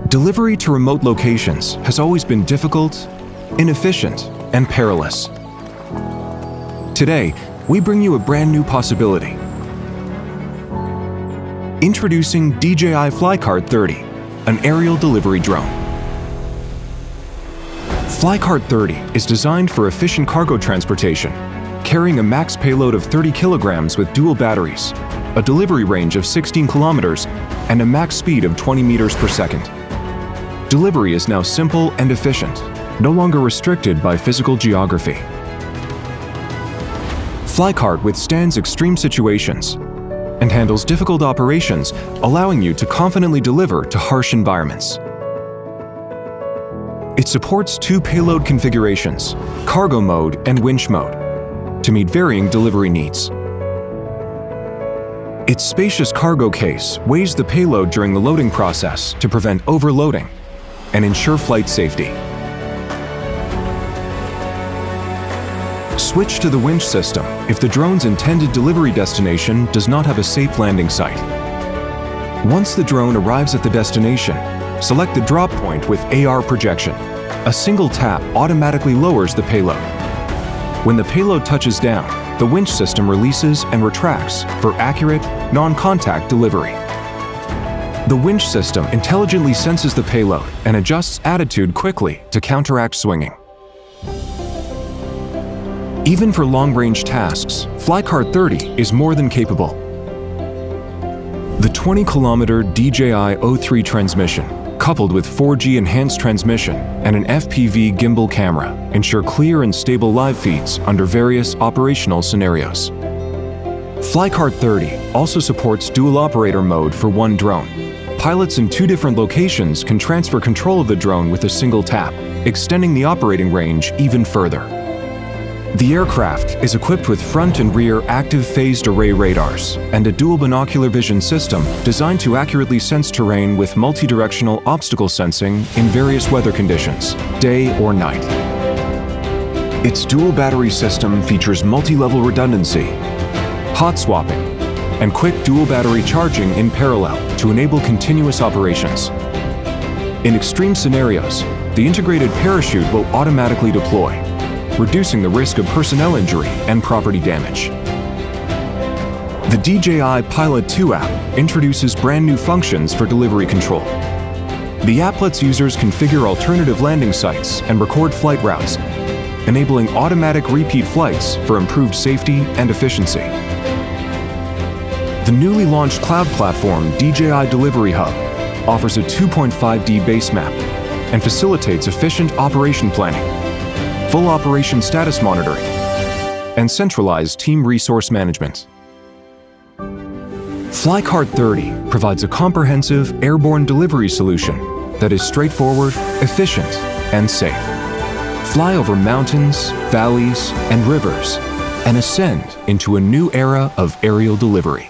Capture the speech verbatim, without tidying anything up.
Delivery to remote locations has always been difficult, inefficient, and perilous. Today, we bring you a brand new possibility. Introducing D J I Flycart thirty, an aerial delivery drone. Flycart thirty is designed for efficient cargo transportation, carrying a max payload of thirty kilograms with dual batteries, a delivery range of sixteen kilometers, and a max speed of twenty meters per second. Delivery is now simple and efficient, no longer restricted by physical geography. Flycart withstands extreme situations and handles difficult operations, allowing you to confidently deliver to harsh environments. It supports two payload configurations, cargo mode and winch mode, to meet varying delivery needs. Its spacious cargo case weighs the payload during the loading process to prevent overloading and ensure flight safety. Switch to the winch system if the drone's intended delivery destination does not have a safe landing site. Once the drone arrives at the destination, select the drop point with A R projection. A single tap automatically lowers the payload. When the payload touches down, the winch system releases and retracts for accurate, non-contact delivery. The winch system intelligently senses the payload and adjusts attitude quickly to counteract swinging. Even for long-range tasks, Flycart thirty is more than capable. The twenty kilometer D J I O three transmission, coupled with four G enhanced transmission and an F P V gimbal camera, ensure clear and stable live feeds under various operational scenarios. Flycart thirty also supports dual operator mode for one drone. Pilots in two different locations can transfer control of the drone with a single tap, extending the operating range even further. The aircraft is equipped with front and rear active phased array radars and a dual binocular vision system designed to accurately sense terrain with multi-directional obstacle sensing in various weather conditions, day or night. Its dual battery system features multi-level redundancy, hot swapping, and quick dual battery charging in parallel to enable continuous operations. In extreme scenarios, the integrated parachute will automatically deploy, reducing the risk of personnel injury and property damage. The D J I Pilot two app introduces brand new functions for delivery control. The app lets users configure alternative landing sites and record flight routes, enabling automatic repeat flights for improved safety and efficiency. The newly launched cloud platform D J I Delivery Hub offers a two point five D base map and facilitates efficient operation planning, full operation status monitoring, and centralized team resource management. Flycart thirty provides a comprehensive airborne delivery solution that is straightforward, efficient, and safe. Fly over mountains, valleys, and rivers, and ascend into a new era of aerial delivery.